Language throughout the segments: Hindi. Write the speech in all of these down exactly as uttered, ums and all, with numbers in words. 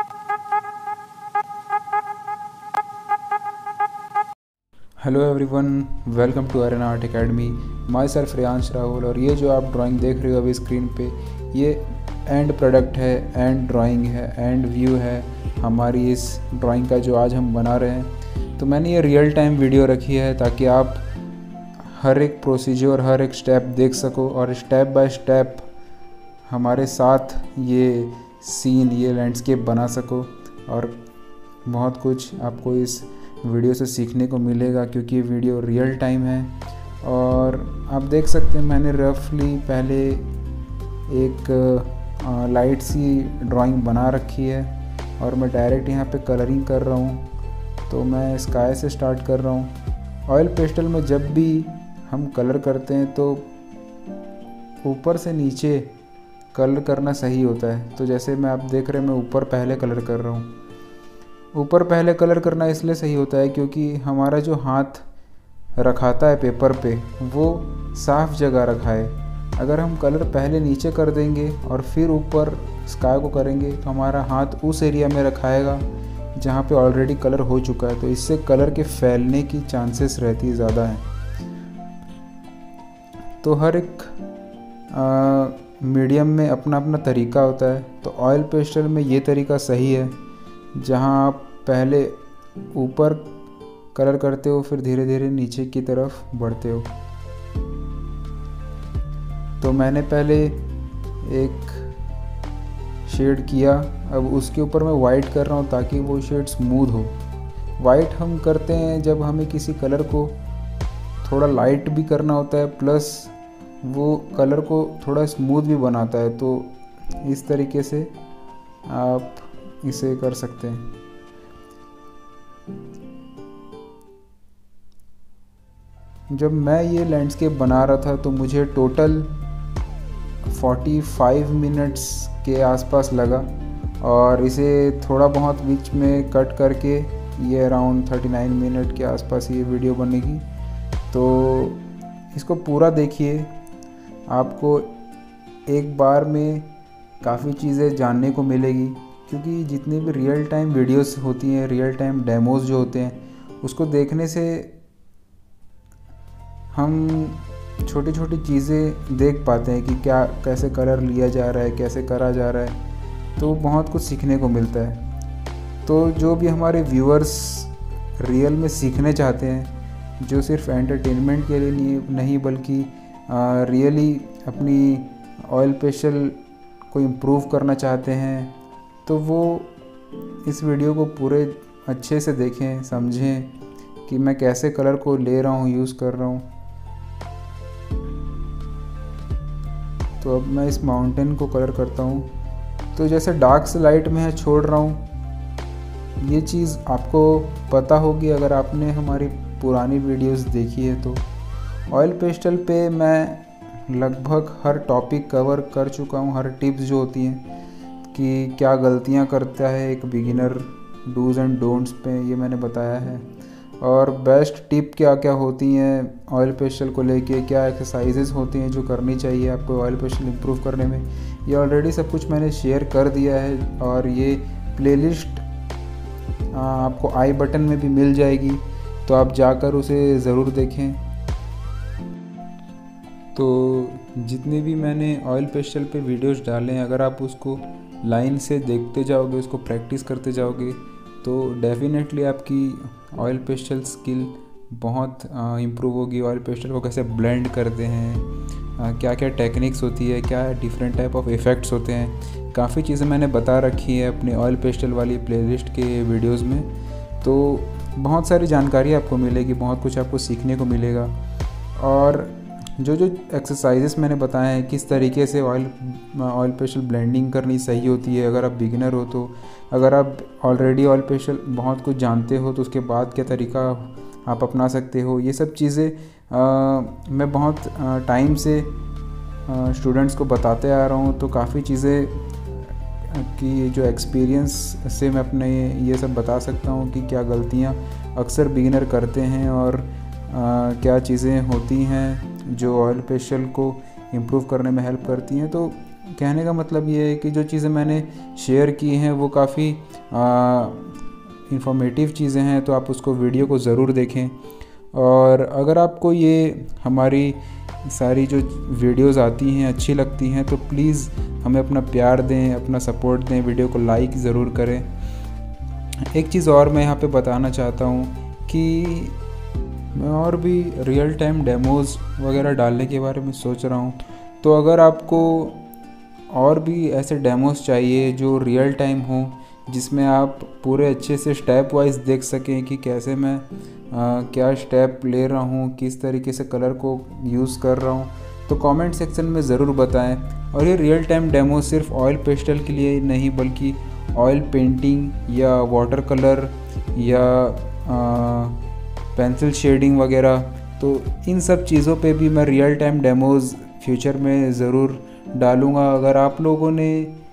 Hello everyone, welcome to R N art academy. Myself Riyansh Rahul. और ये जो आप ड्राइंग देख रहे हो अभी स्क्रीन पे, ये एंड प्रोडक्ट है, एंड ड्राइंग है, एंड व्यू है हमारी इस ड्राइंग का जो आज हम बना रहे हैं। तो मैंने ये रियल टाइम वीडियो रखी है ताकि आप हर एक प्रोसीजर, हर एक स्टेप देख सको और स्टेप बाय स्टेप हमारे साथ ये सीन, ये लैंडस्केप बना सको। और बहुत कुछ आपको इस वीडियो से सीखने को मिलेगा क्योंकि ये वीडियो रियल टाइम है। और आप देख सकते हैं मैंने रफली पहले एक लाइट सी ड्राइंग बना रखी है और मैं डायरेक्ट यहाँ पे कलरिंग कर रहा हूँ। तो मैं स्काई से स्टार्ट कर रहा हूँ। ऑयल पेस्टल में जब भी हम कलर करते हैं तो ऊपर से नीचे कलर करना सही होता है। तो जैसे मैं आप देख रहे हैं, मैं ऊपर पहले कलर कर रहा हूँ। ऊपर पहले कलर करना इसलिए सही होता है क्योंकि हमारा जो हाथ रखाता है पेपर पे वो साफ जगह रखा है। अगर हम कलर पहले नीचे कर देंगे और फिर ऊपर स्काई को करेंगे तो हमारा हाथ उस एरिया में रखाएगा जहाँ पे ऑलरेडी कलर हो चुका है। तो इससे कलर के फैलने की चांसेस रहती है ज़्यादा है। तो हर एक मीडियम में अपना अपना तरीका होता है। तो ऑयल पेस्टल में ये तरीका सही है जहाँ आप पहले ऊपर कलर करते हो फिर धीरे धीरे नीचे की तरफ बढ़ते हो। तो मैंने पहले एक शेड किया, अब उसके ऊपर मैं वाइट कर रहा हूँ ताकि वो शेड स्मूथ हो। वाइट हम करते हैं जब हमें किसी कलर को थोड़ा लाइट भी करना होता है, प्लस वो कलर को थोड़ा स्मूथ भी बनाता है। तो इस तरीके से आप इसे कर सकते हैं। जब मैं ये लैंडस्केप बना रहा था तो मुझे टोटल पैंतालीस मिनट्स के आसपास लगा और इसे थोड़ा बहुत बीच में कट करके ये अराउंड उनतालीस मिनट के आसपास ये वीडियो बनेगी। तो इसको पूरा देखिए, आपको एक बार में काफ़ी चीज़ें जानने को मिलेगी क्योंकि जितनी भी रियल टाइम वीडियोस होती हैं, रियल टाइम डेमोज जो होते हैं, उसको देखने से हम छोटी छोटी चीज़ें देख पाते हैं कि क्या कैसे कलर लिया जा रहा है, कैसे करा जा रहा है। तो बहुत कुछ सीखने को मिलता है। तो जो भी हमारे व्यूअर्स रियल में सीखने चाहते हैं, जो सिर्फ एंटरटेनमेंट के लिए नहीं बल्कि रियली अपनी ऑयल पेस्टल को इम्प्रूव करना चाहते हैं, तो वो इस वीडियो को पूरे अच्छे से देखें, समझें कि मैं कैसे कलर को ले रहा हूँ, यूज़ कर रहा हूँ। तो अब मैं इस माउंटेन को कलर करता हूँ। तो जैसे डार्क से लाइट में है छोड़ रहा हूँ। ये चीज़ आपको पता होगी अगर आपने हमारी पुरानी वीडियोस देखी है। तो ऑयल पेस्टल पे मैं लगभग हर टॉपिक कवर कर चुका हूँ। हर टिप्स जो होती हैं कि क्या गलतियाँ करता है एक बिगिनर, डूज़ एंड डोंट्स पे ये मैंने बताया है। और बेस्ट टिप क्या क्या होती हैं ऑयल पेस्टल को लेके, क्या एक्सरसाइजेस होती हैं जो करनी चाहिए आपको ऑयल पेस्टल इम्प्रूव करने में, ये ऑलरेडी सब कुछ मैंने शेयर कर दिया है। और ये प्लेलिस्ट आपको आई बटन में भी मिल जाएगी, तो आप जाकर उसे ज़रूर देखें। तो जितने भी मैंने ऑयल पेस्टल पे वीडियोस डाले हैं, अगर आप उसको लाइन से देखते जाओगे, उसको प्रैक्टिस करते जाओगे, तो डेफिनेटली आपकी ऑयल पेस्टल स्किल बहुत इम्प्रूव होगी। ऑयल पेस्टल को कैसे ब्लेंड करते हैं, क्या क्या टेक्निक्स होती है, क्या डिफरेंट टाइप ऑफ इफ़ेक्ट्स होते हैं, काफ़ी चीज़ें मैंने बता रखी है अपने ऑयल पेस्टल वाली प्लेलिस्ट के वीडियोस में। तो बहुत सारी जानकारी आपको मिलेगी, बहुत कुछ आपको सीखने को मिलेगा। और जो जो एक्सरसाइजेस मैंने बताए हैं किस तरीके से ऑयल ऑयल पेस्टल ब्लेंडिंग करनी सही होती है, अगर आप बिगिनर हो तो, अगर आप ऑलरेडी ऑयल पेस्टल बहुत कुछ जानते हो तो उसके बाद क्या तरीका आप अपना सकते हो, ये सब चीज़ें मैं बहुत टाइम से स्टूडेंट्स को बताते आ रहा हूँ। तो काफ़ी चीज़ें की जो एक्सपीरियंस से मैं अपने ये सब बता सकता हूँ कि क्या गलतियाँ अक्सर बिगिनर करते हैं और आ, क्या चीज़ें होती हैं जो ऑयल पेस्टल को इम्प्रूव करने में हेल्प करती हैं। तो कहने का मतलब ये है कि जो चीज़ें मैंने शेयर की हैं वो काफ़ी इंफॉर्मेटिव चीज़ें हैं तो आप उसको वीडियो को ज़रूर देखें। और अगर आपको ये हमारी सारी जो वीडियोस आती हैं अच्छी लगती हैं तो प्लीज़ हमें अपना प्यार दें, अपना सपोर्ट दें, वीडियो को लाइक ज़रूर करें। एक चीज़ और मैं यहाँ पे बताना चाहता हूँ कि मैं और भी रियल टाइम डेमोज़ वगैरह डालने के बारे में सोच रहा हूँ। तो अगर आपको और भी ऐसे डेमोज़ चाहिए जो रियल टाइम हो, जिसमें आप पूरे अच्छे से स्टेप वाइज देख सकें कि कैसे मैं आ, क्या स्टेप ले रहा हूँ, किस तरीके से कलर को यूज़ कर रहा हूँ, तो कमेंट सेक्शन में ज़रूर बताएं। और ये रियल टाइम डेमो सिर्फ ऑयल पेस्टल के लिए नहीं बल्कि ऑयल पेंटिंग या वाटर कलर या पेंसिल शेडिंग वगैरह, तो इन सब चीज़ों पे भी मैं रियल टाइम डेमोज़ फ्यूचर में ज़रूर डालूँगा। अगर आप लोगों ने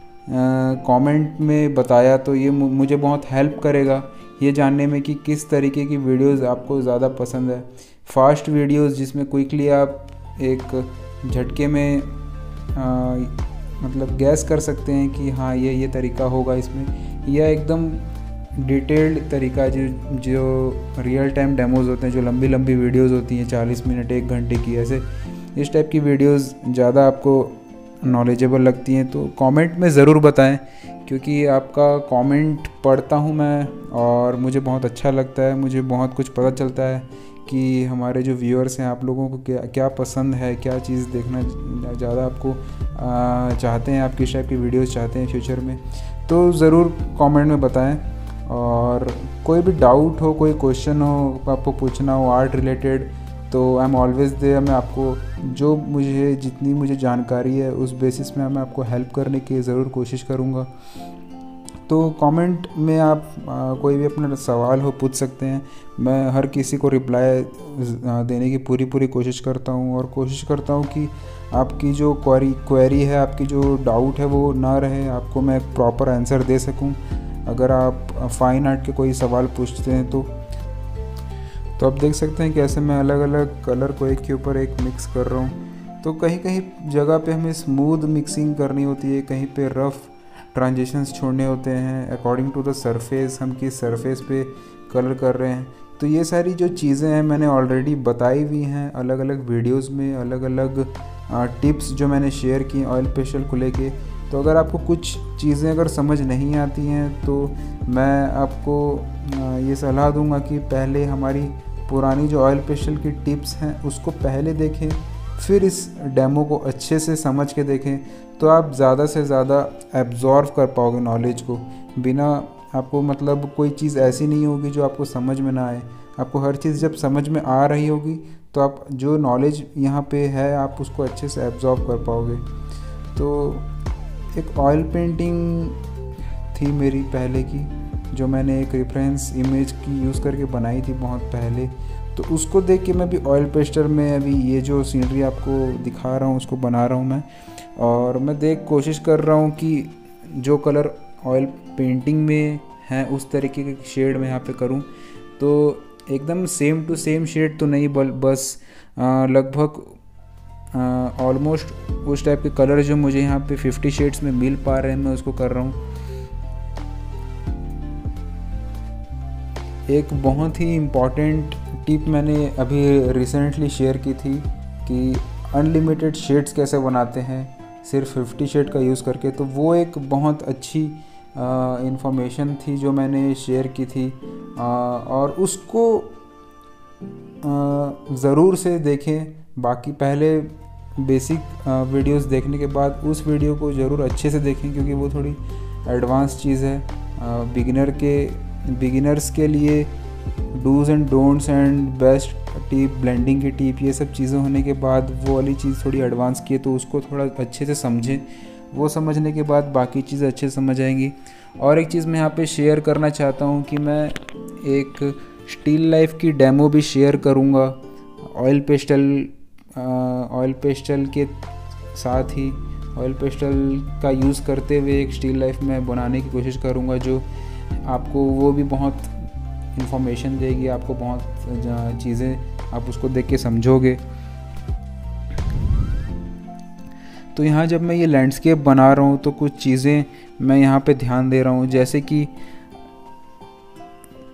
कमेंट में बताया तो ये मुझे बहुत हेल्प करेगा ये जानने में कि किस तरीके की वीडियोस आपको ज़्यादा पसंद है। फास्ट वीडियोस जिसमें क्विकली आप एक झटके में आ, मतलब गैस कर सकते हैं कि हाँ ये ये तरीका होगा इसमें, या एकदम डिटेल्ड तरीका जो जो रियल टाइम डेमोज़ होते हैं, जो लंबी लंबी वीडियोस होती हैं चालीस मिनट एक घंटे की, ऐसे इस टाइप की वीडियोस ज़्यादा आपको नॉलेजेबल लगती हैं तो कमेंट में ज़रूर बताएं, क्योंकि आपका कमेंट पढ़ता हूं मैं और मुझे बहुत अच्छा लगता है। मुझे बहुत कुछ पता चलता है कि हमारे जो व्यूअर्स हैं आप लोगों को क्या क्या पसंद है, क्या चीज़ देखना ज़्यादा आपको आ, चाहते हैं, आप किस टाइप की वीडियोस चाहते हैं फ्यूचर में, तो ज़रूर कमेंट में बताएं। और कोई भी डाउट हो, कोई क्वेश्चन हो आपको पूछना हो आर्ट रिलेटेड, तो आई एम ऑलवेज़ देयर। मैं आपको जो मुझे जितनी मुझे जानकारी है उस बेसिस में मैं आपको हेल्प करने की ज़रूर कोशिश करूँगा। तो कमेंट में आप आ, कोई भी अपना सवाल हो पूछ सकते हैं। मैं हर किसी को रिप्लाई देने की पूरी पूरी कोशिश करता हूँ और कोशिश करता हूँ कि आपकी जो क्वेरी क्वेरी है, आपकी जो डाउट है वो ना रहे, आपको मैं एक प्रॉपर आंसर दे सकूँ। अगर आप फाइन आर्ट के कोई सवाल पूछते हैं तो तो आप देख सकते हैं कैसे मैं अलग अलग कलर को एक के ऊपर एक मिक्स कर रहा हूँ। तो कहीं कहीं जगह पे हमें स्मूथ मिक्सिंग करनी होती है, कहीं पे रफ़ ट्रांजिशंस छोड़ने होते हैं अकॉर्डिंग टू द सरफेस, हम किस सरफेस पे कलर कर रहे हैं। तो ये सारी जो चीज़ें हैं मैंने ऑलरेडी बताई हुई हैं अलग अलग वीडियोस में, अलग अलग टिप्स जो मैंने शेयर की ऑयल पेस्टल को लेके। तो अगर आपको कुछ चीज़ें अगर समझ नहीं आती हैं तो मैं आपको ये सलाह दूंगा कि पहले हमारी पुरानी जो ऑयल पेस्टल की टिप्स हैं उसको पहले देखें, फिर इस डेमो को अच्छे से समझ के देखें, तो आप ज़्यादा से ज़्यादा एब्जॉर्व कर पाओगे नॉलेज को। बिना आपको मतलब कोई चीज़ ऐसी नहीं होगी जो आपको समझ में ना आए। आपको हर चीज़ जब समझ में आ रही होगी तो आप जो नॉलेज यहाँ पे है आप उसको अच्छे से एब्जॉर्व कर पाओगे। तो एक ऑयल पेंटिंग थी मेरी पहले की, जो मैंने एक रेफरेंस इमेज की यूज़ करके बनाई थी बहुत पहले, तो उसको देख के मैं भी ऑयल पेस्टर में अभी ये जो सीनरी आपको दिखा रहा हूँ उसको बना रहा हूँ मैं। और मैं देख कोशिश कर रहा हूँ कि जो कलर ऑयल पेंटिंग में है उस तरीके के शेड में यहाँ पे करूँ। तो एकदम सेम टू सेम शेड तो नहीं, बस लगभग ऑलमोस्ट उस टाइप के कलर जो मुझे यहाँ पे फिफ्टी शेड्स में मिल पा रहे हैं मैं उसको कर रहा हूँ। एक बहुत ही इम्पॉर्टेंट टिप मैंने अभी रिसेंटली शेयर की थी कि अनलिमिटेड शेड्स कैसे बनाते हैं सिर्फ फिफ्टी शेड का यूज़ करके। तो वो एक बहुत अच्छी इंफॉर्मेशन थी जो मैंने शेयर की थी, आ, और उसको ज़रूर से देखें। बाकी पहले बेसिक वीडियोस देखने के बाद उस वीडियो को ज़रूर अच्छे से देखें, क्योंकि वो थोड़ी एडवांस चीज़ है। बिगिनर के बिगिनर्स के लिए do's and don'ts and best tip, blending की टिप, ये सब चीज़ें होने के बाद वो वाली चीज़ थोड़ी एडवांस की है, तो उसको थोड़ा अच्छे से समझें। वो समझने के बाद बाकी चीज़ें अच्छे से समझ आएंगी। और एक चीज़ मैं यहाँ पे शेयर करना चाहता हूँ कि मैं एक स्टिल लाइफ की डेमो भी शेयर करूँगा ऑयल पेस्टल ऑयल पेस्टल के साथ ही। ऑयल पेस्टल का यूज़ करते हुए एक स्टिल लाइफ में बनाने की कोशिश करूँगा, जो आपको वो भी बहुत इन्फॉर्मेशन देगी, आपको बहुत चीज़ें आप उसको देख के समझोगे। तो यहाँ जब मैं ये लैंडस्केप बना रहा हूँ तो कुछ चीज़ें मैं यहाँ पे ध्यान दे रहा हूँ, जैसे कि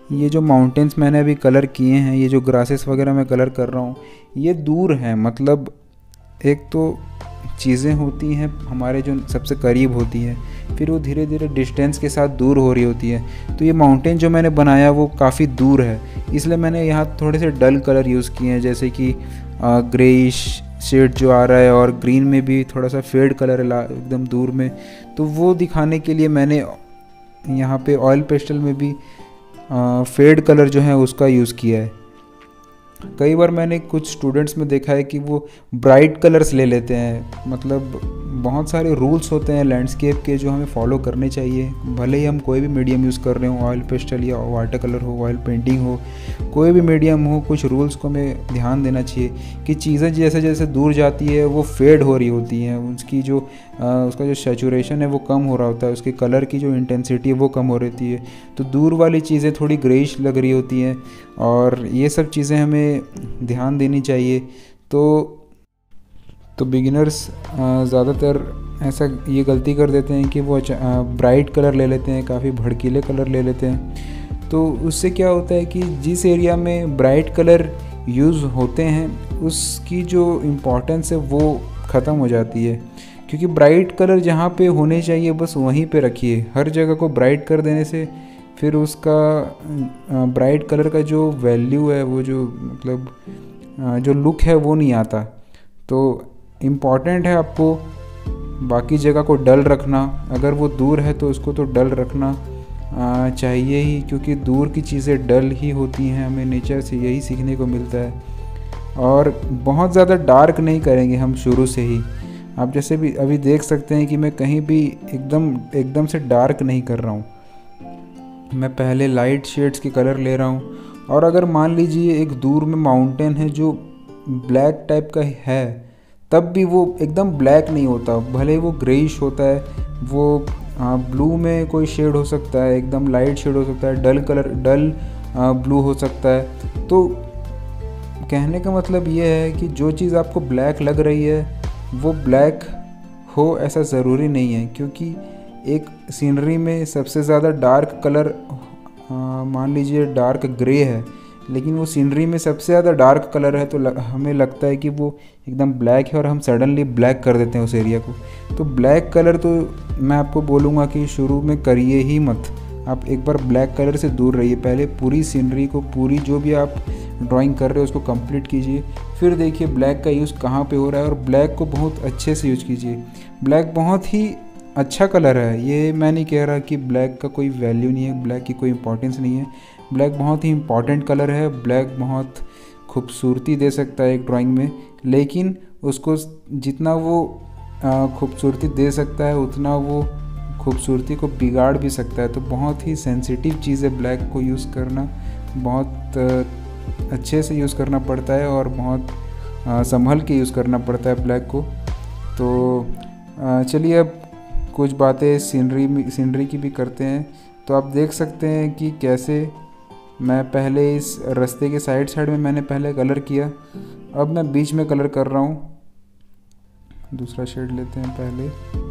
ये जो माउंटेन्स मैंने अभी कलर किए हैं, ये जो ग्रासेस वगैरह मैं कलर कर रहा हूँ, ये दूर हैं। मतलब एक तो चीज़ें होती हैं हमारे जो सबसे करीब होती हैं, फिर वो धीरे धीरे डिस्टेंस के साथ दूर हो रही होती है। तो ये माउंटेन जो मैंने बनाया वो काफ़ी दूर है, इसलिए मैंने यहाँ थोड़े से डल कलर यूज़ किए हैं, जैसे कि ग्रेइश शेड जो आ रहा है, और ग्रीन में भी थोड़ा सा फेड कलर है एकदम दूर में। तो वो दिखाने के लिए मैंने यहाँ पे ऑयल पेस्टल में भी फेड कलर जो है उसका यूज़ किया है। कई बार मैंने कुछ स्टूडेंट्स में देखा है कि वो ब्राइट कलर्स ले लेते हैं। मतलब बहुत सारे रूल्स होते हैं लैंडस्केप के जो हमें फॉलो करने चाहिए, भले ही हम कोई भी मीडियम यूज़ कर रहे हो, ऑयल पेस्टल या वाटर कलर हो, ऑयल पेंटिंग हो, कोई भी मीडियम हो, कुछ रूल्स को हमें ध्यान देना चाहिए कि चीज़ें जैसे जैसे दूर जाती है वो फेड हो रही होती हैं, उसकी जो आ, उसका जो सैचुरेशन है वो कम हो रहा होता है, उसके कलर की जो इंटेंसिटी है वो कम हो रहती है। तो दूर वाली चीज़ें थोड़ी ग्रेइश लग रही होती हैं, और ये सब चीज़ें हमें ध्यान देनी चाहिए। तो तो बिगिनर्स ज़्यादातर ऐसा ये गलती कर देते हैं कि वो ब्राइट कलर ले लेते हैं, काफ़ी भड़कीले कलर ले लेते हैं। तो उससे क्या होता है कि जिस एरिया में ब्राइट कलर यूज़ होते हैं उसकी जो इम्पोर्टेंस है वो ख़त्म हो जाती है, क्योंकि ब्राइट कलर जहाँ पे होने चाहिए बस वहीं पे रखिए। हर जगह को ब्राइट कर देने से फिर उसका ब्राइट कलर का जो वैल्यू है, वो जो मतलब जो लुक है वो नहीं आता। तो इम्पॉर्टेंट है आपको बाकी जगह को डल रखना, अगर वो दूर है तो उसको तो डल रखना चाहिए ही, क्योंकि दूर की चीज़ें डल ही होती हैं। हमें नेचर से यही सीखने को मिलता है। और बहुत ज़्यादा डार्क नहीं करेंगे हम शुरू से ही। आप जैसे भी अभी देख सकते हैं कि मैं कहीं भी एकदम एकदम से डार्क नहीं कर रहा हूँ, मैं पहले लाइट शेड्स के कलर ले रहा हूँ। और अगर मान लीजिए एक दूर में माउंटेन है जो ब्लैक टाइप का है, तब भी वो एकदम ब्लैक नहीं होता, भले वो ग्रेइश होता है, वो ब्लू में कोई शेड हो सकता है, एकदम लाइट शेड हो सकता है, डल कलर डल ब्लू हो सकता है। तो कहने का मतलब ये है कि जो चीज़ आपको ब्लैक लग रही है वो ब्लैक हो ऐसा ज़रूरी नहीं है, क्योंकि एक सीनरी में सबसे ज़्यादा डार्क कलर मान लीजिए डार्क ग्रे है, लेकिन वो सीनरी में सबसे ज़्यादा डार्क कलर है, तो लग, हमें लगता है कि वो एकदम ब्लैक है और हम सडनली ब्लैक कर देते हैं उस एरिया को। तो ब्लैक कलर तो मैं आपको बोलूँगा कि शुरू में करिए ही मत। आप एक बार ब्लैक कलर से दूर रहिए, पहले पूरी सीनरी को, पूरी जो भी आप ड्राइंग कर रहे हो उसको कंप्लीट कीजिए, फिर देखिए ब्लैक का यूज़ कहाँ पे हो रहा है, और ब्लैक को बहुत अच्छे से यूज़ कीजिए। ब्लैक बहुत ही अच्छा कलर है, ये मैं नहीं कह रहा कि ब्लैक का कोई वैल्यू नहीं है, ब्लैक की कोई इंपॉर्टेंस नहीं है। ब्लैक बहुत ही इम्पॉर्टेंट कलर है, ब्लैक बहुत खूबसूरती दे सकता है एक ड्राइंग में, लेकिन उसको जितना वो खूबसूरती दे सकता है उतना वो खूबसूरती को बिगाड़ भी सकता है। तो बहुत ही सेंसिटिव चीज़ है ब्लैक को यूज़ करना, बहुत अच्छे से यूज़ करना पड़ता है और बहुत संभल के यूज़ करना पड़ता है ब्लैक को। तो चलिए अब कुछ बातें सीनरी सीनरी की भी करते हैं। तो आप देख सकते हैं कि कैसे मैं पहले इस रास्ते के साइड साइड में मैंने पहले कलर किया, अब मैं बीच में कलर कर रहा हूँ। दूसरा शेड लेते हैं पहले।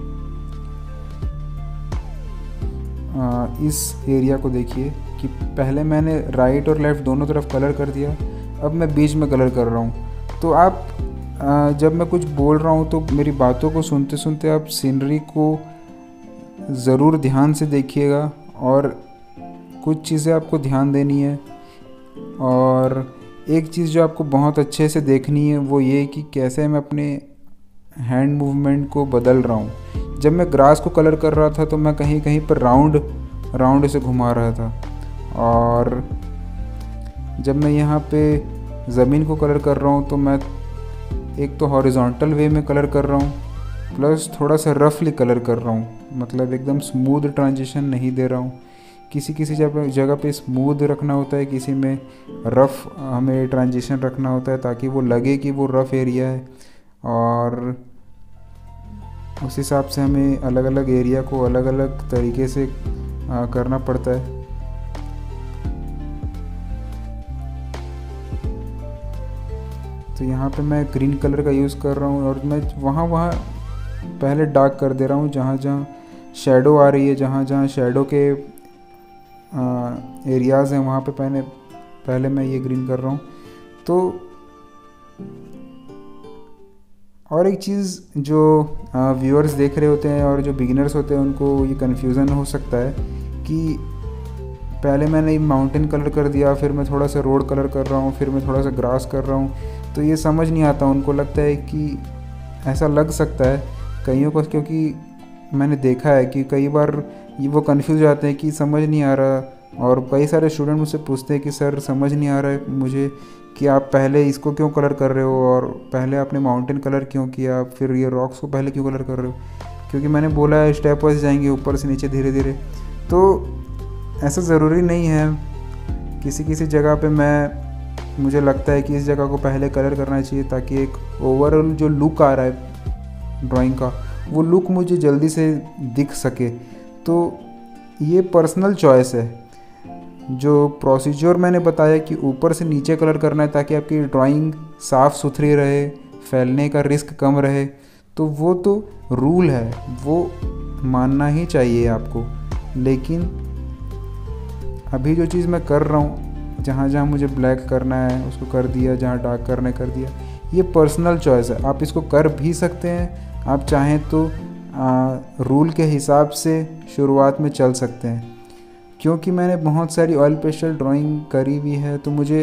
आ, इस एरिया को देखिए कि पहले मैंने राइट और लेफ़्ट दोनों तरफ कलर कर दिया, अब मैं बीच में कलर कर रहा हूँ। तो आप आ, जब मैं कुछ बोल रहा हूँ तो मेरी बातों को सुनते सुनते आप सीनरी को ज़रूर ध्यान से देखिएगा, और कुछ चीज़ें आपको ध्यान देनी है। और एक चीज़ जो आपको बहुत अच्छे से देखनी है वो ये कि कैसे मैं अपने हैंड मूवमेंट को बदल रहा हूँ। जब मैं ग्रास को कलर कर रहा था तो मैं कहीं कहीं पर राउंड राउंड से घुमा रहा था, और जब मैं यहाँ पे ज़मीन को कलर कर रहा हूँ तो मैं एक तो हॉरिजॉन्टल वे में कलर कर रहा हूँ, प्लस थोड़ा सा रफली कलर कर रहा हूँ, मतलब एकदम स्मूथ ट्रांजिशन नहीं दे रहा हूँ। किसी किसी जगह जगह पे स्मूथ रखना होता है, किसी में रफ़ हमें ट्रांजिशन रखना होता है ताकि वो लगे कि वो रफ़ एरिया है, और उस हिसाब से हमें अलग अलग एरिया को अलग अलग तरीके से आ, करना पड़ता है। तो यहाँ पे मैं ग्रीन कलर का यूज़ कर रहा हूँ, और मैं वहाँ वहाँ पहले डार्क कर दे रहा हूँ जहाँ जहाँ शेडो आ रही है, जहाँ जहाँ शेडो के एरियाज़ हैं वहाँ पे पहले पहले मैं ये ग्रीन कर रहा हूँ। तो और एक चीज़ जो व्यूअर्स देख रहे होते हैं और जो बिगिनर्स होते हैं उनको ये कन्फ्यूज़न हो सकता है कि पहले मैंने माउंटेन कलर कर दिया, फिर मैं थोड़ा सा रोड कलर कर रहा हूँ, फिर मैं थोड़ा सा ग्रास कर रहा हूँ, तो ये समझ नहीं आता। उनको लगता है कि ऐसा लग सकता है कईयों को, क्योंकि मैंने देखा है कि कई बार ये वो कंफ्यूज हो जाते हैं कि समझ नहीं आ रहा। और कई सारे स्टूडेंट मुझसे पूछते हैं कि सर समझ नहीं आ रहा है मुझे कि आप पहले इसको क्यों कलर कर रहे हो और पहले आपने माउंटेन कलर क्यों किया, फिर ये रॉक्स को पहले क्यों कलर कर रहे हो। क्योंकि मैंने बोला है स्टेप वाइज जाएंगे, ऊपर से नीचे धीरे धीरे। तो ऐसा ज़रूरी नहीं है। किसी किसी जगह पे मैं मुझे लगता है कि इस जगह को पहले कलर करना चाहिए ताकि एक ओवरऑल जो लुक आ रहा है ड्राइंग का, वो लुक मुझे जल्दी से दिख सके। तो ये पर्सनल चॉइस है। जो प्रोसीजर मैंने बताया कि ऊपर से नीचे कलर करना है ताकि आपकी ड्राइंग साफ़ सुथरी रहे, फैलने का रिस्क कम रहे, तो वो तो रूल है, वो मानना ही चाहिए आपको। लेकिन अभी जो चीज़ मैं कर रहा हूँ, जहाँ जहाँ मुझे ब्लैक करना है उसको कर दिया, जहाँ डार्क करना है कर दिया, ये पर्सनल चॉइस है। आप इसको कर भी सकते हैं, आप चाहें तो आ, रूल के हिसाब से शुरुआत में चल सकते हैं। क्योंकि मैंने बहुत सारी ऑयल पेस्टल ड्राइंग करी हुई है तो मुझे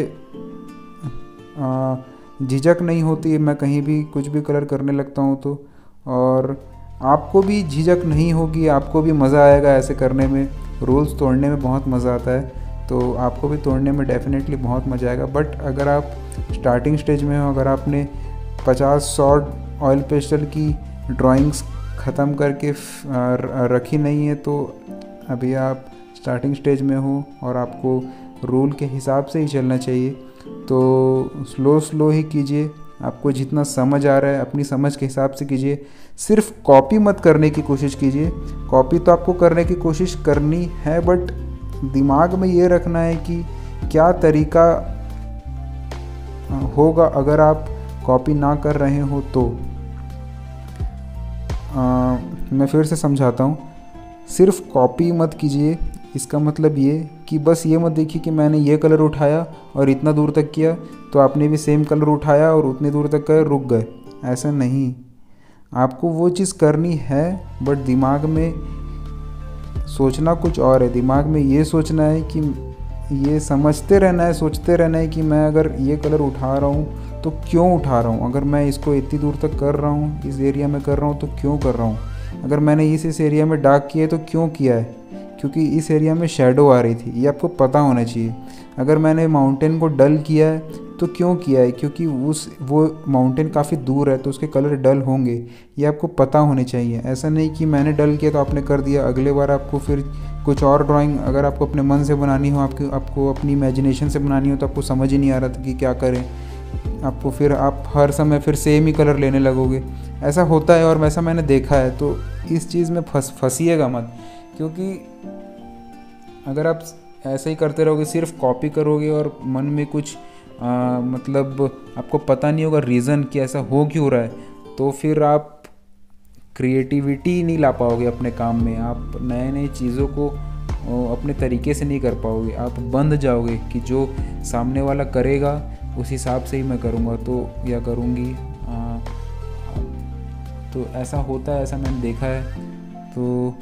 झिझक नहीं होती, मैं कहीं भी कुछ भी कलर करने लगता हूँ तो। और आपको भी झिझक नहीं होगी, आपको भी मज़ा आएगा ऐसे करने में। रूल्स तोड़ने में बहुत मज़ा आता है, तो आपको भी तोड़ने में डेफिनेटली बहुत मज़ा आएगा। बट अगर आप स्टार्टिंग स्टेज में हो, अगर आपने पचास सौ ऑयल पेस्टल की ड्राइंग्स ख़त्म करके रखी नहीं है तो अभी आप स्टार्टिंग स्टेज में हो और आपको रूल के हिसाब से ही चलना चाहिए। तो स्लो स्लो ही कीजिए, आपको जितना समझ आ रहा है अपनी समझ के हिसाब से कीजिए। सिर्फ कॉपी मत करने की कोशिश कीजिए। कॉपी तो आपको करने की कोशिश करनी है, बट दिमाग में ये रखना है कि क्या तरीका होगा अगर आप कॉपी ना कर रहे हो तो। आ, मैं फिर से समझाता हूँ, सिर्फ कॉपी मत कीजिए। इसका मतलब ये कि बस ये मत देखिए कि मैंने ये कलर उठाया और इतना दूर तक किया तो आपने भी सेम कलर उठाया और उतनी दूर तक गए, रुक गए। ऐसा नहीं, आपको वो चीज़ करनी है, बट दिमाग में सोचना कुछ और है। दिमाग में ये सोचना है कि ये समझते रहना है, सोचते रहना है कि मैं अगर ये कलर उठा रहा हूँ तो क्यों उठा रहा हूँ, अगर मैं इसको इतनी दूर तक कर रहा हूँ, इस एरिया में कर रहा हूँ तो क्यों कर रहा हूँ, अगर मैंने इस इस एरिया में डार्क किया है तो क्यों किया है, क्योंकि इस एरिया में शैडो आ रही थी। ये आपको पता होना चाहिए। अगर मैंने माउंटेन को डल किया है तो क्यों किया है, क्योंकि उस वो माउंटेन काफ़ी दूर है तो उसके कलर डल होंगे, ये आपको पता होने चाहिए। ऐसा नहीं कि मैंने डल किया तो आपने कर दिया, अगले बार आपको फिर कुछ और ड्राइंग अगर आपको अपने मन से बनानी हो, आपकी आपको अपनी इमेजिनेशन से बनानी हो तो आपको समझ ही नहीं आ रहा था कि क्या करें, आपको फिर आप हर समय फिर सेम ही कलर लेने लगोगे। ऐसा होता है और वैसा मैंने देखा है। तो इस चीज़ में फंस फंसिएगा मत, क्योंकि अगर आप ऐसे ही करते रहोगे, सिर्फ कॉपी करोगे और मन में कुछ आ, मतलब आपको पता नहीं होगा रीज़न कि ऐसा हो क्यों रहा है, तो फिर आप क्रिएटिविटी नहीं ला पाओगे अपने काम में। आप नए नए चीज़ों को अपने तरीके से नहीं कर पाओगे, आप बंध जाओगे कि जो सामने वाला करेगा उस हिसाब से ही मैं करूँगा तो या करूँगी। आ, तो ऐसा होता है, ऐसा मैंने देखा है। तो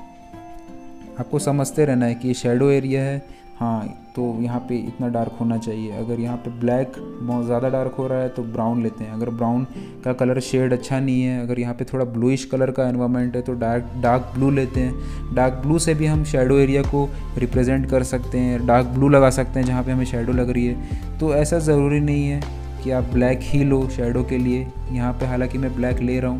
आपको समझते रहना है कि ये शेडो एरिया है, हाँ तो यहाँ पे इतना डार्क होना चाहिए। अगर यहाँ पे ब्लैक बहुत ज़्यादा डार्क हो रहा है तो ब्राउन लेते हैं। अगर ब्राउन का कलर शेड अच्छा नहीं है, अगर यहाँ पे थोड़ा ब्लूइश कलर का एनवायरनमेंट है तो डार्क डार्क ब्लू लेते हैं। डार्क ब्लू से भी हम शेडो एरिया को रिप्रेजेंट कर सकते हैं, डार्क ब्लू लगा सकते हैं जहाँ पे हमें शेडो लग रही है। तो ऐसा ज़रूरी नहीं है कि आप ब्लैक ही लो शेडो के लिए। यहाँ पर हालाँकि मैं ब्लैक ले रहा हूँ।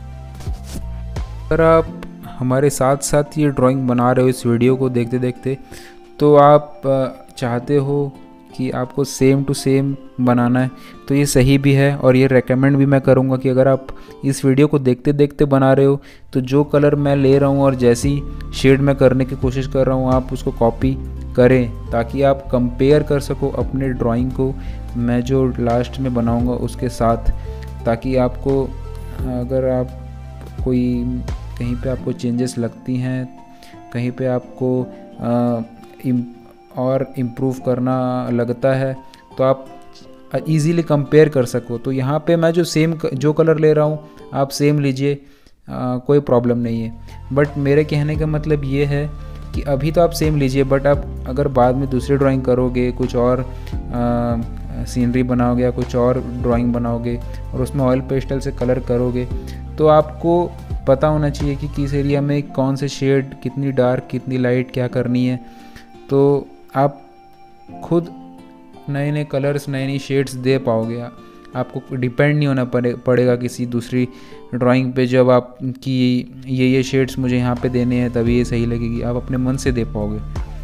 अगर आप हमारे साथ साथ ये ड्राइंग बना रहे हो इस वीडियो को देखते देखते, तो आप चाहते हो कि आपको सेम टू सेम बनाना है तो ये सही भी है। और ये रेकमेंड भी मैं करूँगा कि अगर आप इस वीडियो को देखते देखते बना रहे हो तो जो कलर मैं ले रहा हूँ और जैसी शेड मैं करने की कोशिश कर रहा हूँ आप उसको कॉपी करें, ताकि आप कंपेयर कर सको अपने ड्राइंग को मैं जो लास्ट में बनाऊँगा उसके साथ। ताकि आपको अगर आप कोई कहीं पे आपको चेंजेस लगती हैं, कहीं पे आपको आ, इम, और इम्प्रूव करना लगता है तो आप इजीली कंपेयर कर सको। तो यहाँ पे मैं जो सेम जो कलर ले रहा हूँ आप सेम लीजिए, कोई प्रॉब्लम नहीं है। बट मेरे कहने का मतलब ये है कि अभी तो आप सेम लीजिए, बट आप अगर बाद में दूसरी ड्राइंग करोगे, कुछ और सीनरी बनाओगे या कुछ और ड्राइंग बनाओगे और उसमें ऑयल पेस्टल से कलर करोगे, तो आपको पता होना चाहिए कि किस एरिया में कौन से शेड, कितनी डार्क कितनी लाइट क्या करनी है। तो आप खुद नए नए कलर्स, नए नई शेड्स दे पाओगे। आपको डिपेंड नहीं होना पड़े पड़ेगा किसी दूसरी ड्राइंग पे, जब आप कि ये ये शेड्स मुझे यहाँ पे देने हैं तभी ये सही लगेगी। आप अपने मन से दे पाओगे।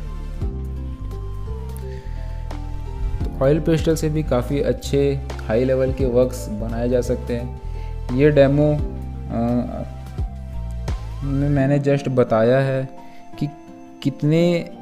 तो ऑयल पेस्टल से भी काफ़ी अच्छे हाई लेवल के वर्क्स बनाए जा सकते हैं। ये डेमो में मैंने जस्ट बताया है कि कितने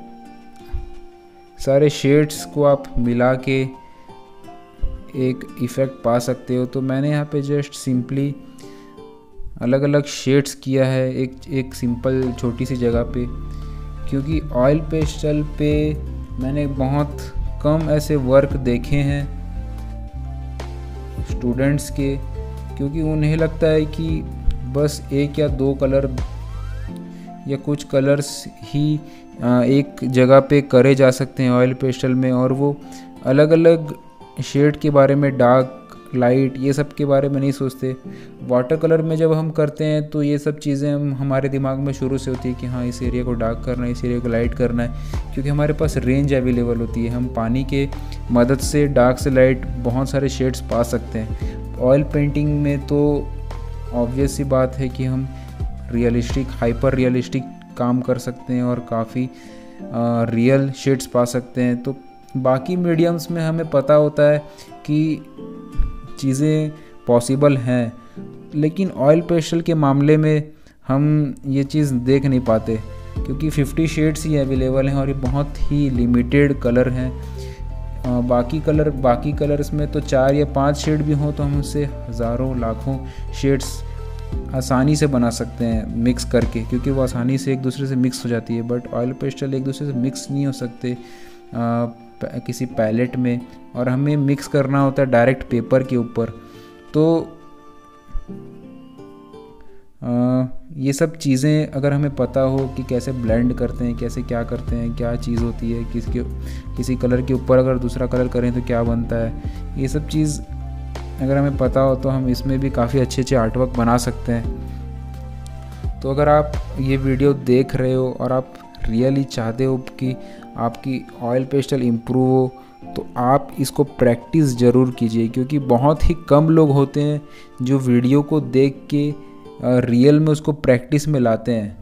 सारे शेड्स को आप मिला के एक इफ़ेक्ट पा सकते हो। तो मैंने यहाँ पे जस्ट सिंपली अलग अलग शेड्स किया है एक एक सिंपल छोटी सी जगह पे, क्योंकि ऑयल पेस्टल पे मैंने बहुत कम ऐसे वर्क देखे हैं स्टूडेंट्स के, क्योंकि उन्हें लगता है कि बस एक या दो कलर या कुछ कलर्स ही एक जगह पे करे जा सकते हैं ऑयल पेस्टल में, और वो अलग अलग शेड के बारे में, डार्क लाइट ये सब के बारे में नहीं सोचते। वाटर कलर में जब हम करते हैं तो ये सब चीज़ें हम हमारे दिमाग में शुरू से होती है कि हाँ इस एरिया को डार्क करना है, इस एरिया को लाइट करना है, क्योंकि हमारे पास रेंज अवेलेबल होती है। हम पानी के मदद से डार्क से लाइट बहुत सारे शेड्स पा सकते हैं। ऑयल पेंटिंग में तो ऑब्वियस सी बात है कि हम रियलिस्टिक, हाइपर रियलिस्टिक काम कर सकते हैं और काफ़ी रियल शेड्स पा सकते हैं। तो बाकी मीडियम्स में हमें पता होता है कि चीज़ें पॉसिबल हैं, लेकिन ऑयल पेस्टल के मामले में हम ये चीज़ देख नहीं पाते, क्योंकि फिफ्टी शेड्स ही अवेलेबल हैं और ये बहुत ही लिमिटेड कलर हैं। बाकी कलर बाकी कलर्स में तो चार या पांच शेड भी हों तो हम उससे हज़ारों लाखों शेड्स आसानी से बना सकते हैं मिक्स करके, क्योंकि वो आसानी से एक दूसरे से मिक्स हो जाती है। बट ऑयल पेस्टल एक दूसरे से मिक्स नहीं हो सकते आ, किसी पैलेट में, और हमें मिक्स करना होता है डायरेक्ट पेपर के ऊपर। तो आ, ये सब चीज़ें अगर हमें पता हो कि कैसे ब्लेंड करते हैं, कैसे क्या करते हैं, क्या चीज़ होती है, किसके किसी कलर के ऊपर अगर दूसरा कलर करें तो क्या बनता है, ये सब चीज़ अगर हमें पता हो तो हम इसमें भी काफ़ी अच्छे अच्छे आर्टवर्क बना सकते हैं। तो अगर आप ये वीडियो देख रहे हो और आप रियली चाहते हो कि आपकी ऑयल पेस्टल इम्प्रूव हो, तो आप इसको प्रैक्टिस ज़रूर कीजिए, क्योंकि बहुत ही कम लोग होते हैं जो वीडियो को देख के रियल में उसको प्रैक्टिस में लाते हैं।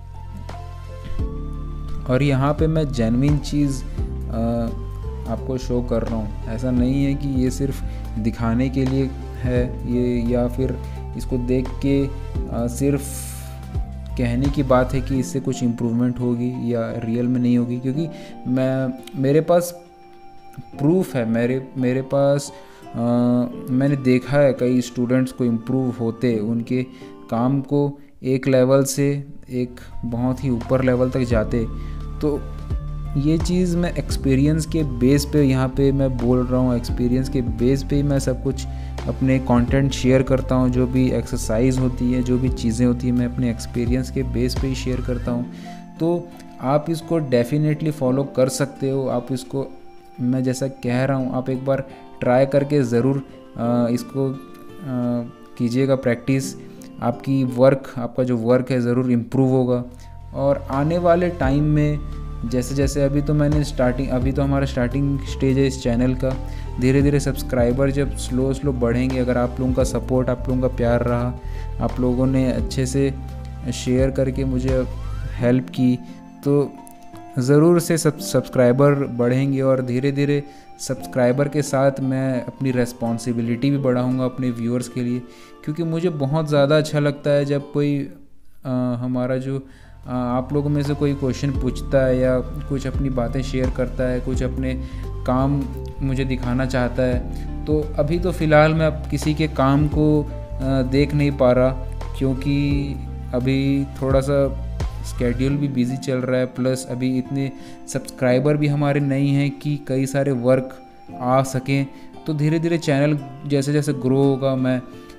और यहाँ पे मैं जेन्युइन चीज़ आपको शो कर रहा हूँ। ऐसा नहीं है कि ये सिर्फ दिखाने के लिए है ये, या फिर इसको देख के आ, सिर्फ कहने की बात है कि इससे कुछ इम्प्रूवमेंट होगी या रियल में नहीं होगी, क्योंकि मैं मेरे पास प्रूफ है, मेरे मेरे पास आ, मैंने देखा है कई स्टूडेंट्स को इम्प्रूव होते, उनके काम को एक लेवल से एक बहुत ही ऊपर लेवल तक जाते। तो ये चीज़ मैं एक्सपीरियंस के बेस पे यहाँ पे मैं बोल रहा हूँ, एक्सपीरियंस के बेस पे ही मैं सब कुछ अपने कंटेंट शेयर करता हूँ। जो भी एक्सरसाइज होती है, जो भी चीज़ें होती हैं, मैं अपने एक्सपीरियंस के बेस पे ही शेयर करता हूँ। तो आप इसको डेफिनेटली फॉलो कर सकते हो। आप इसको, मैं जैसा कह रहा हूँ, आप एक बार ट्राई करके ज़रूर इसको कीजिएगा प्रैक्टिस। आपकी वर्क आपका जो वर्क है ज़रूर इम्प्रूव होगा। और आने वाले टाइम में जैसे जैसे अभी तो मैंने स्टार्टिंग अभी तो हमारा स्टार्टिंग स्टेज है इस चैनल का, धीरे धीरे सब्सक्राइबर जब स्लो स्लो बढ़ेंगे, अगर आप लोगों का सपोर्ट, आप लोगों का प्यार रहा, आप लोगों ने अच्छे से शेयर करके मुझे हेल्प की, तो ज़रूर से सब सब्सक्राइबर बढ़ेंगे। और धीरे धीरे सब्सक्राइबर के साथ मैं अपनी रेस्पॉन्सिबिलिटी भी बढ़ाऊँगा अपने व्यूअर्स के लिए, क्योंकि मुझे बहुत ज़्यादा अच्छा लगता है जब कोई आ, हमारा जो आ, आप लोगों में से कोई क्वेश्चन पूछता है या कुछ अपनी बातें शेयर करता है, कुछ अपने काम मुझे दिखाना चाहता है। तो अभी तो फ़िलहाल मैं अब किसी के काम को आ, देख नहीं पा रहा, क्योंकि अभी थोड़ा सा स्केड्यूल भी बिजी चल रहा है, प्लस अभी इतने सब्सक्राइबर भी हमारे नहीं हैं कि कई सारे वर्क आ सकें। तो धीरे धीरे चैनल जैसे जैसे ग्रो होगा मैं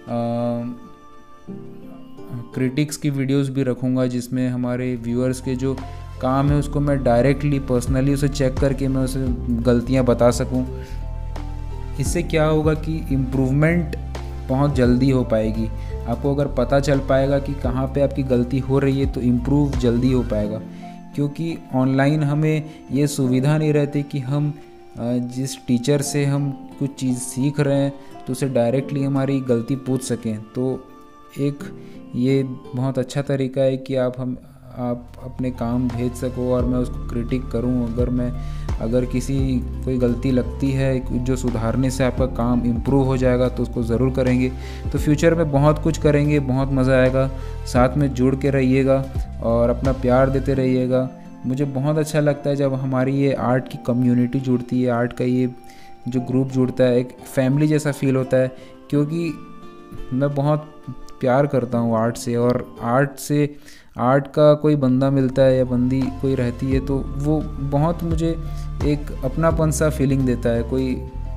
क्रिटिक्स की वीडियोस भी रखूँगा, जिसमें हमारे व्यूअर्स के जो काम है उसको मैं डायरेक्टली पर्सनली उसे चेक करके मैं उसे गलतियाँ बता सकूँ। इससे क्या होगा कि इम्प्रूवमेंट बहुत जल्दी हो पाएगी। आपको अगर पता चल पाएगा कि कहाँ पे आपकी गलती हो रही है तो इम्प्रूव जल्दी हो पाएगा, क्योंकि ऑनलाइन हमें ये सुविधा नहीं रहती कि हम जिस टीचर से हम कुछ चीज़ सीख रहे हैं तो उसे डायरेक्टली हमारी गलती पूछ सकें। तो एक ये बहुत अच्छा तरीका है कि आप हम आप अपने काम भेज सको और मैं उसको क्रिटिक करूं। अगर मैं अगर किसी कोई गलती लगती है जो सुधारने से आपका काम इम्प्रूव हो जाएगा तो उसको ज़रूर करेंगे। तो फ्यूचर में बहुत कुछ करेंगे, बहुत मज़ा आएगा। साथ में जुड़ के रहिएगा और अपना प्यार देते रहिएगा। मुझे बहुत अच्छा लगता है जब हमारी ये आर्ट की कम्युनिटी जुड़ती है, आर्ट का ये जो ग्रुप जुड़ता है, एक फैमिली जैसा फील होता है, क्योंकि मैं बहुत प्यार करता हूँ आर्ट से। और आर्ट से आर्ट का कोई बंदा मिलता है या बंदी कोई रहती है तो वो बहुत मुझे एक अपनापन सा फीलिंग देता है। कोई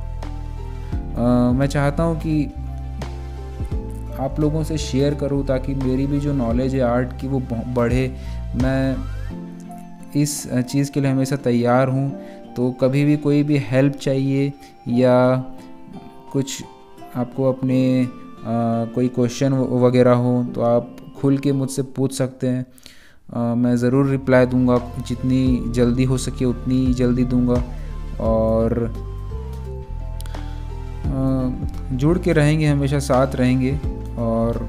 आ, मैं चाहता हूँ कि आप लोगों से शेयर करूँ ताकि मेरी भी जो नॉलेज है आर्ट की वो बढ़े। मैं इस चीज़ के लिए हमेशा तैयार हूँ। तो कभी भी कोई भी हेल्प चाहिए या कुछ आपको अपने आ, कोई क्वेश्चन वगैरह हो तो आप खुल के मुझसे पूछ सकते हैं। आ, मैं ज़रूर रिप्लाई दूंगा, जितनी जल्दी हो सके उतनी जल्दी दूंगा। और आ, जुड़ के रहेंगे, हमेशा साथ रहेंगे और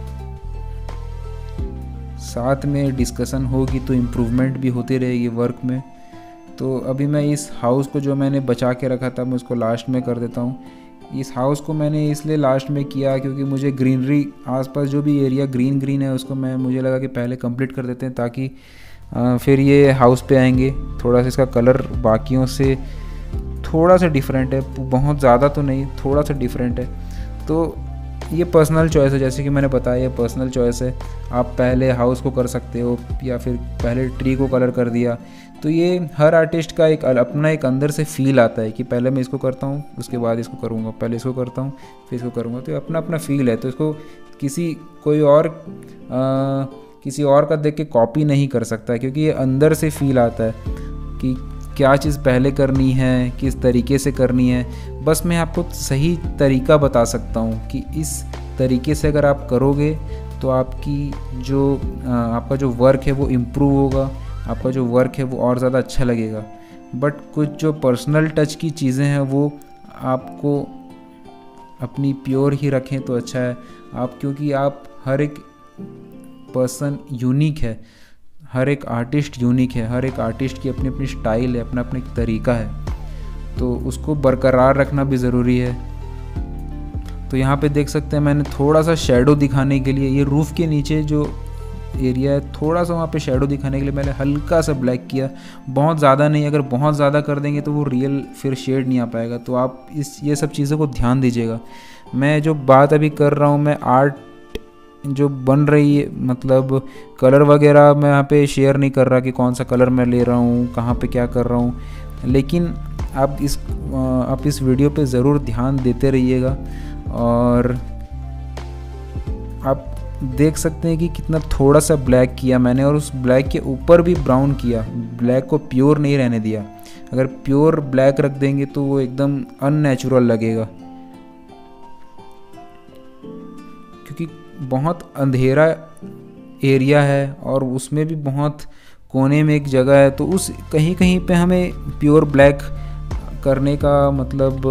साथ में डिस्कशन होगी तो इम्प्रूवमेंट भी होती रहेगी वर्क में। तो अभी मैं इस हाउस को जो मैंने बचा के रखा था मैं उसको लास्ट में कर देता हूँ। इस हाउस को मैंने इसलिए लास्ट में किया क्योंकि मुझे ग्रीनरी आसपास जो भी एरिया ग्रीन ग्रीन है उसको मैं मुझे लगा कि पहले कंप्लीट कर देते हैं, ताकि आ, फिर ये हाउस पे आएंगे। थोड़ा सा इसका कलर बाकियों से थोड़ा सा डिफरेंट है, बहुत ज़्यादा तो नहीं, थोड़ा सा डिफरेंट है। तो ये पर्सनल चॉइस है, जैसे कि मैंने बताया ये पर्सनल चॉइस है। आप पहले हाउस को कर सकते हो या फिर पहले ट्री को कलर कर दिया। तो ये हर आर्टिस्ट का एक अपना एक अंदर से फील आता है कि पहले मैं इसको करता हूँ उसके बाद इसको करूँगा, पहले इसको करता हूँ फिर इसको करूँगा। तो अपना अपना फील है, तो इसको किसी कोई और आ, किसी और का देख के कॉपी नहीं कर सकता, क्योंकि ये अंदर से फील आता है कि क्या चीज़ पहले करनी है, किस तरीके से करनी है। बस मैं आपको सही तरीका बता सकता हूँ कि इस तरीके से अगर आप करोगे तो आपकी जो आपका जो वर्क है वो इम्प्रूव होगा, आपका जो वर्क है वो और ज़्यादा अच्छा लगेगा। बट कुछ जो पर्सनल टच की चीज़ें हैं वो आपको अपनी प्योर ही रखें तो अच्छा है। आप क्योंकि आप हर एक पर्सन यूनिक है, हर एक आर्टिस्ट यूनिक है, हर एक आर्टिस्ट की अपनी अपनी स्टाइल है, अपना अपना एक तरीका है, तो उसको बरकरार रखना भी ज़रूरी है। तो यहाँ पे देख सकते हैं मैंने थोड़ा सा शेडो दिखाने के लिए, ये रूफ़ के नीचे जो एरिया है थोड़ा सा वहाँ पे शेडो दिखाने के लिए मैंने हल्का सा ब्लैक किया, बहुत ज़्यादा नहीं। अगर बहुत ज़्यादा कर देंगे तो वो रियल फिर शेड नहीं आ पाएगा। तो आप इस ये सब चीज़ों को ध्यान दीजिएगा। मैं जो बात अभी कर रहा हूँ, मैं आर्ट जो बन रही है, मतलब कलर वगैरह मैं यहाँ पे शेयर नहीं कर रहा कि कौन सा कलर मैं ले रहा हूँ, कहाँ पे क्या कर रहा हूँ। लेकिन आप इस आप इस वीडियो पे ज़रूर ध्यान देते रहिएगा। और आप देख सकते हैं कि कितना थोड़ा सा ब्लैक किया मैंने, और उस ब्लैक के ऊपर भी ब्राउन किया, ब्लैक को प्योर नहीं रहने दिया। अगर प्योर ब्लैक रख देंगे तो वो एकदम अननेचुरल लगेगा, क्योंकि बहुत अंधेरा एरिया है और उसमें भी बहुत कोने में एक जगह है। तो उस कहीं कहीं पे हमें प्योर ब्लैक करने का मतलब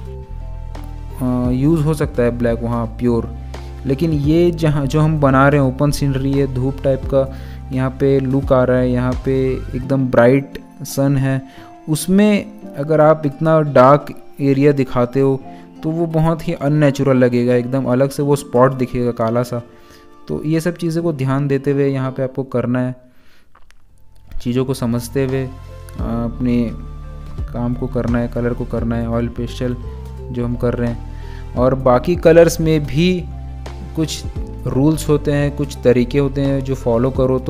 यूज़ हो सकता है ब्लैक वहाँ प्योर। लेकिन ये जहाँ जो हम बना रहे हैं ओपन सीनरी है, धूप टाइप का यहाँ पे लुक आ रहा है, यहाँ पे एकदम ब्राइट सन है, उसमें अगर आप इतना डार्क एरिया दिखाते हो तो वो बहुत ही अननेचुरल लगेगा, एकदम अलग से वो स्पॉट दिखेगा काला सा। तो ये सब चीज़ों को ध्यान देते हुए यहाँ पे आपको करना है, चीज़ों को समझते हुए अपने काम को करना है, कलर को करना है, ऑयल पेस्टल जो हम कर रहे हैं। और बाकी कलर्स में भी कुछ रूल्स होते हैं, कुछ तरीके होते हैं जो फॉलो करो तो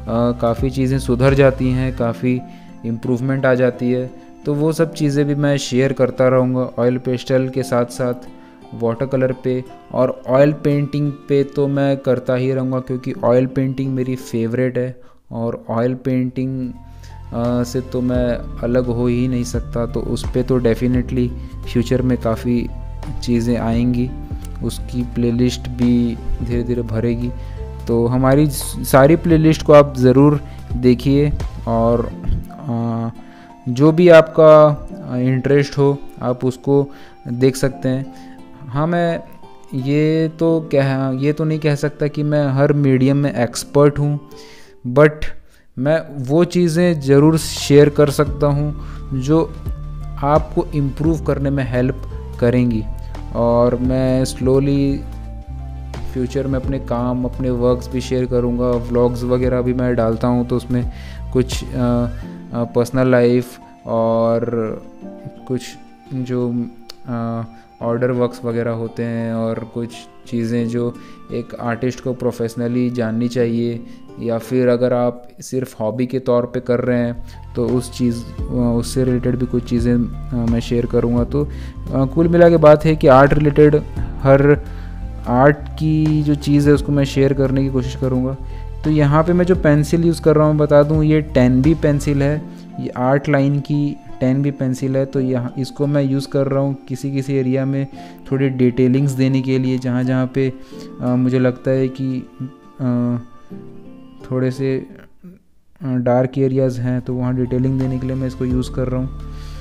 काफ़ी चीज़ें सुधर जाती हैं, काफ़ी इम्प्रूवमेंट आ जाती है। तो वो सब चीज़ें भी मैं शेयर करता रहूँगा ऑयल पेस्टल के साथ साथ वाटर कलर पे, और ऑयल पेंटिंग पे तो मैं करता ही रहूँगा क्योंकि ऑयल पेंटिंग मेरी फेवरेट है और ऑयल पेंटिंग से तो मैं अलग हो ही नहीं सकता। तो उस पे तो डेफिनेटली फ्यूचर में काफ़ी चीज़ें आएंगी, उसकी प्लेलिस्ट भी धीरे धीरे भरेगी। तो हमारी सारी प्लेलिस्ट को आप ज़रूर देखिए और आ, जो भी आपका इंटरेस्ट हो आप उसको देख सकते हैं। हाँ, मैं ये तो कह ये तो नहीं कह सकता कि मैं हर मीडियम में एक्सपर्ट हूँ, बट मैं वो चीज़ें ज़रूर शेयर कर सकता हूँ जो आपको इम्प्रूव करने में हेल्प करेंगी। और मैं स्लोली फ्यूचर में अपने काम, अपने वर्क्स भी शेयर करूँगा। व्लॉग्स वगैरह भी मैं डालता हूँ तो उसमें कुछ पर्सनल लाइफ और कुछ जो ऑर्डर वर्क्स वगैरह होते हैं और कुछ चीज़ें जो एक आर्टिस्ट को प्रोफेशनली जाननी चाहिए, या फिर अगर आप सिर्फ हॉबी के तौर पे कर रहे हैं तो उस चीज़ उससे रिलेटेड भी कुछ चीज़ें मैं शेयर करूँगा। तो कुल मिला के बात है कि आर्ट रिलेटेड हर आर्ट की जो चीज़ है उसको मैं शेयर करने की कोशिश करूँगा। तो यहाँ पे मैं जो पेंसिल यूज़ कर रहा हूँ बता दूँ, ये टेन बी पेंसिल है, ये आर्ट लाइन की टेन बी पेंसिल है। तो यहाँ इसको मैं यूज़ कर रहा हूँ किसी किसी एरिया में थोड़ी डिटेलिंग्स देने के लिए, जहाँ जहाँ पे आ, मुझे लगता है कि आ, थोड़े से डार्क एरियाज़ हैं तो वहाँ डिटेलिंग देने के लिए मैं इसको यूज़ कर रहा हूँ।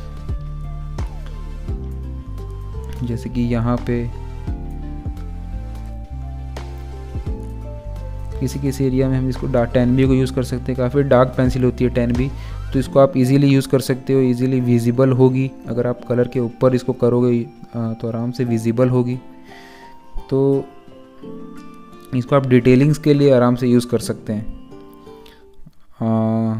जैसे कि यहाँ पे किसी किसी एरिया में हम इसको डार्क टेन बी को यूज़ कर सकते हैं। काफ़ी डार्क पेंसिल होती है टेन बी, तो इसको आप इजीली यूज़ कर सकते हो, इजीली विजिबल होगी। अगर आप कलर के ऊपर इसको करोगे तो आराम से विजिबल होगी। तो इसको आप डिटेलिंग्स के लिए आराम से यूज़ कर सकते हैं। आ,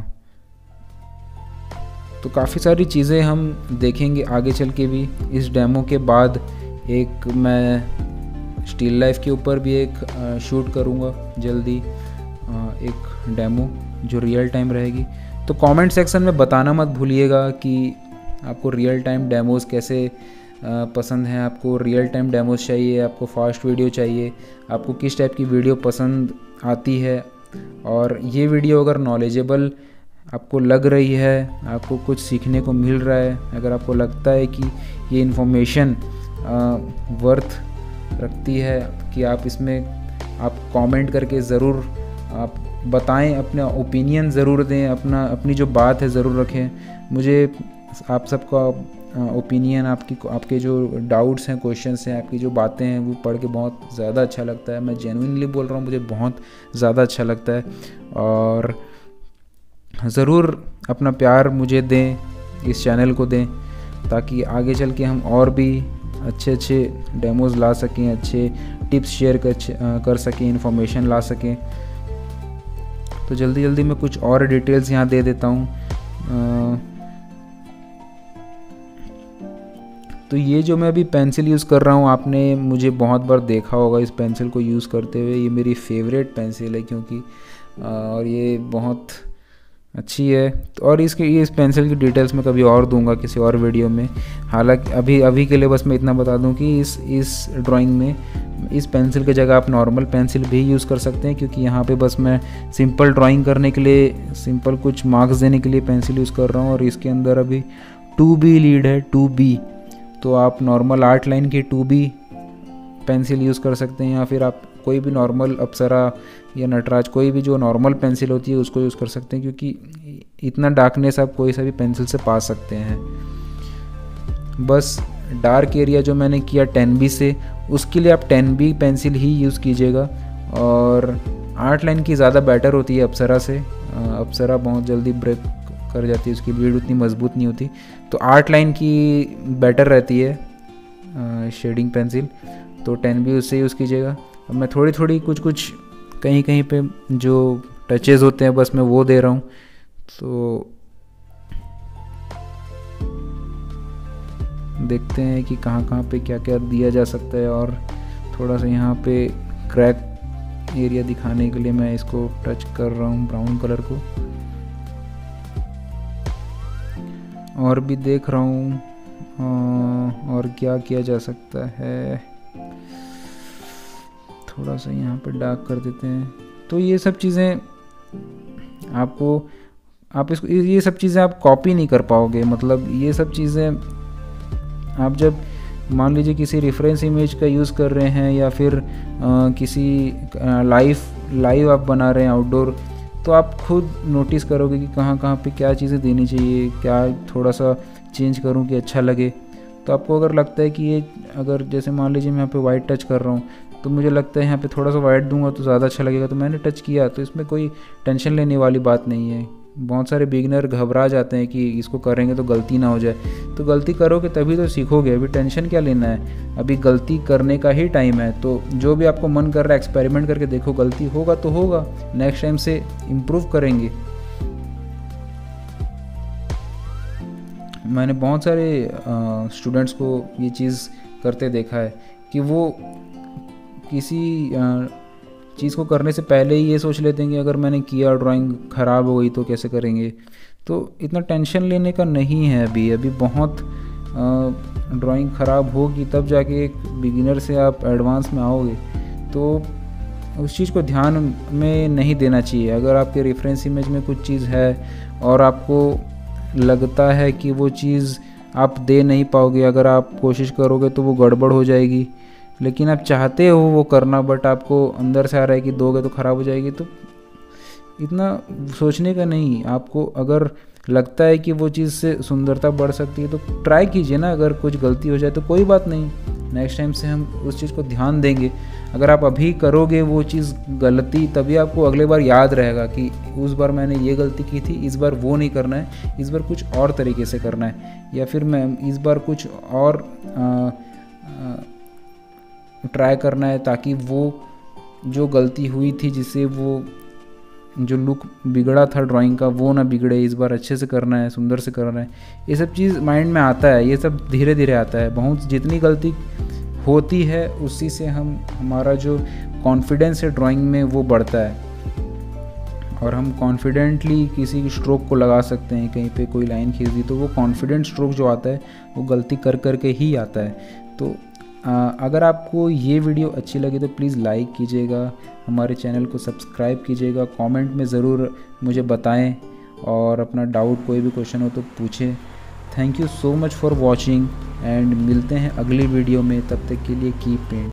तो काफ़ी सारी चीज़ें हम देखेंगे आगे चल के भी। इस डेमो के बाद एक मैं स्टिल लाइफ के ऊपर भी एक शूट करूँगा जल्दी, आ, एक डेमो जो रियल टाइम रहेगी। तो कमेंट सेक्शन में बताना मत भूलिएगा कि आपको रियल टाइम डेमोज़ कैसे पसंद हैं, आपको रियल टाइम डेमोज़ चाहिए, आपको फास्ट वीडियो चाहिए, आपको किस टाइप की वीडियो पसंद आती है। और ये वीडियो अगर नॉलेजेबल आपको लग रही है, आपको कुछ सीखने को मिल रहा है, अगर आपको लगता है कि ये इन्फॉर्मेशन वर्थ रखती है कि आप इसमें आप कमेंट करके ज़रूर आप बताएं, अपना ओपिनियन ज़रूर दें, अपना अपनी जो बात है ज़रूर रखें। मुझे आप सबका ओपिनियन, आपकी आपके जो डाउट्स हैं, क्वेश्चंस हैं, आपकी जो बातें हैं वो पढ़ के बहुत ज़्यादा अच्छा लगता है। मैं जेन्युइनली बोल रहा हूँ, मुझे बहुत ज़्यादा अच्छा लगता है। और ज़रूर अपना प्यार मुझे दें, इस चैनल को दें, ताकि आगे चल के हम और भी अच्छे अच्छे डेमोज़ ला सकें, अच्छे टिप्स शेयर कर कर सकें, इन्फॉर्मेशन ला सकें। तो जल्दी जल्दी मैं कुछ और डिटेल्स यहाँ दे देता हूँ। तो ये जो मैं अभी पेंसिल यूज़ कर रहा हूँ, आपने मुझे बहुत बार देखा होगा इस पेंसिल को यूज़ करते हुए। ये मेरी फेवरेट पेंसिल है क्योंकि और ये बहुत अच्छी है। और इसके ये इस पेंसिल की डिटेल्स मैं कभी और दूंगा किसी और वीडियो में। हालांकि अभी अभी के लिए बस मैं इतना बता दूं कि इस इस ड्राइंग में इस पेंसिल की जगह आप नॉर्मल पेंसिल भी यूज़ कर सकते हैं, क्योंकि यहाँ पे बस मैं सिंपल ड्राइंग करने के लिए, सिंपल कुछ मार्क्स देने के लिए पेंसिल यूज़ कर रहा हूँ। और इसके अंदर अभी टू बी लीड है, टू बी, तो आप नॉर्मल आर्ट लाइन की टू बी पेंसिल यूज़ कर सकते हैं, या फिर आप कोई भी नॉर्मल अप्सरा या नटराज, कोई भी जो नॉर्मल पेंसिल होती है उसको यूज़ कर सकते हैं, क्योंकि इतना डार्कनेस आप कोई सा भी पेंसिल से पा सकते हैं। बस डार्क एरिया जो मैंने किया टेन बी से, उसके लिए आप टेन बी पेंसिल ही यूज़ कीजिएगा। और आर्ट लाइन की ज़्यादा बेटर होती है अप्सरा से। अप्सरा बहुत जल्दी ब्रेक कर जाती है, उसकी लीड उतनी मजबूत नहीं होती, तो आर्ट लाइन की बेटर रहती है शेडिंग पेंसिल, तो टेन बी उससे यूज़ कीजिएगा। अब मैं थोड़ी थोड़ी कुछ कुछ कहीं कहीं पे जो टचेज़ होते हैं बस मैं वो दे रहा हूँ। तो देखते हैं कि कहाँ कहाँ पे क्या क्या दिया जा सकता है। और थोड़ा सा यहाँ पे क्रैक एरिया दिखाने के लिए मैं इसको टच कर रहा हूँ ब्राउन कलर को, और भी देख रहा हूँ और क्या किया जा सकता है। थोड़ा सा यहाँ पे डार्क कर देते हैं। तो ये सब चीज़ें आपको आप इसको ये सब चीज़ें आप कॉपी नहीं कर पाओगे। मतलब ये सब चीज़ें आप जब मान लीजिए किसी रेफरेंस इमेज का यूज़ कर रहे हैं या फिर आ, किसी लाइव लाइव आप बना रहे हैं आउटडोर, तो आप खुद नोटिस करोगे कि कहाँ कहाँ पे क्या चीज़ें देनी चाहिए, क्या थोड़ा सा चेंज करूँ कि अच्छा लगे। तो आपको अगर लगता है कि ये अगर जैसे मान लीजिए मैं यहाँ पे वाइट टच कर रहा हूँ, तो मुझे लगता है यहाँ पे थोड़ा सा वाइट दूंगा तो ज़्यादा अच्छा लगेगा, तो मैंने टच किया। तो इसमें कोई टेंशन लेने वाली बात नहीं है। बहुत सारे बिगिनर घबरा जाते हैं कि इसको करेंगे तो गलती ना हो जाए। तो गलती करोगे तभी तो सीखोगे, अभी टेंशन क्या लेना है, अभी गलती करने का ही टाइम है। तो जो भी आपको मन कर रहा है एक्सपेरिमेंट करके देखो, गलती होगा तो होगा, नेक्स्ट टाइम से इम्प्रूव करेंगे। मैंने बहुत सारे स्टूडेंट्स को ये चीज़ करते देखा है कि वो किसी चीज़ को करने से पहले ही ये सोच लेते हैं कि अगर मैंने किया ड्राइंग ख़राब हो गई तो कैसे करेंगे। तो इतना टेंशन लेने का नहीं है अभी अभी बहुत ड्राइंग ख़राब होगी तब जाके एक बिगिनर से आप एडवांस में आओगे। तो उस चीज़ को ध्यान में नहीं देना चाहिए। अगर आपके रेफरेंस इमेज में कुछ चीज़ है और आपको लगता है कि वो चीज़ आप दे नहीं पाओगे, अगर आप कोशिश करोगे तो वो गड़बड़ हो जाएगी, लेकिन आप चाहते हो वो करना बट आपको अंदर से आ रहा है कि दोगे तो ख़राब हो जाएगी, तो इतना सोचने का नहीं। आपको अगर लगता है कि वो चीज़ से सुंदरता बढ़ सकती है तो ट्राई कीजिए ना। अगर कुछ गलती हो जाए तो कोई बात नहीं, नेक्स्ट टाइम से हम उस चीज़ को ध्यान देंगे। अगर आप अभी करोगे वो चीज़ गलती, तभी आपको अगले बार याद रहेगा कि उस बार मैंने ये गलती की थी, इस बार वो नहीं करना है, इस बार कुछ और तरीके से करना है, या फिर मैं इस बार कुछ और आ, आ, ट्राई करना है ताकि वो जो गलती हुई थी जिससे वो जो लुक बिगड़ा था ड्राइंग का वो ना बिगड़े, इस बार अच्छे से करना है, सुंदर से करना है। ये सब चीज़ माइंड में आता है, ये सब धीरे धीरे आता है। बहुत जितनी गलती होती है उसी से हम हमारा जो कॉन्फिडेंस है ड्राइंग में वो बढ़ता है, और हम कॉन्फिडेंटली किसी स्ट्रोक को लगा सकते हैं। कहीं पे कोई लाइन खींच दी तो वो कॉन्फिडेंट स्ट्रोक जो आता है वो गलती कर कर के ही आता है। तो आ, अगर आपको ये वीडियो अच्छी लगी तो प्लीज़ लाइक कीजिएगा, हमारे चैनल को सब्सक्राइब कीजिएगा, कमेंट में ज़रूर मुझे बताएं, और अपना डाउट कोई भी क्वेश्चन हो तो पूछें। Thank you so much for watching and मिलते हैं अगली वीडियो में। तब तक के लिए कीप पेंट।